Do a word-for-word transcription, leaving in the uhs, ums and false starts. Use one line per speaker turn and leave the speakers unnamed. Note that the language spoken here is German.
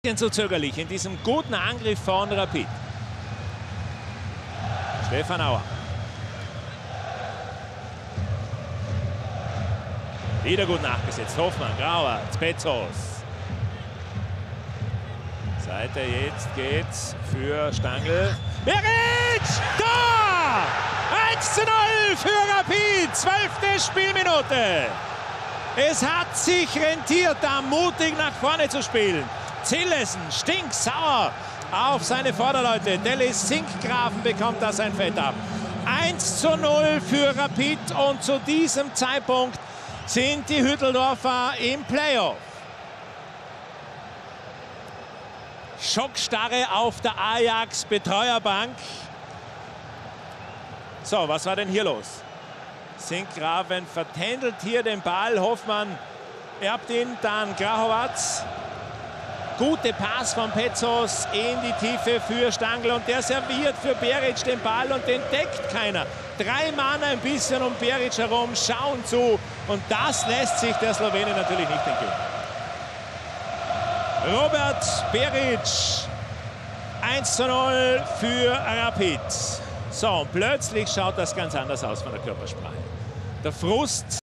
So zögerlich in diesem guten Angriff von Rapid. Stefan Auer. Wieder gut nachgesetzt. Hoffmann, Grauer, Petzos. Seite, jetzt geht's für Stangl. Beric! Tor! eins zu null für Rapid. Zwölfte Spielminute. Es hat sich rentiert, da mutig nach vorne zu spielen. Zillesen stinksauer auf seine Vorderleute. Dallas Sinkgrafen bekommt da sein Fett ab. eins zu null für Rapid und zu diesem Zeitpunkt sind die Hütteldorfer im Playoff. Schockstarre auf der Ajax-Betreuerbank. So, was war denn hier los? Sinkgrafen vertändelt hier den Ball. Hoffmann erbt ihn, dann Grahowatz. Gute Pass von Petzos in die Tiefe für Stangl und der serviert für Beric den Ball und den deckt keiner. Drei Mann ein bisschen um Beric herum, schauen zu und das lässt sich der Slowene natürlich nicht entgehen. Robert Beric, eins zu null für Rapid. So, und plötzlich schaut das ganz anders aus von der Körpersprache. Der Frust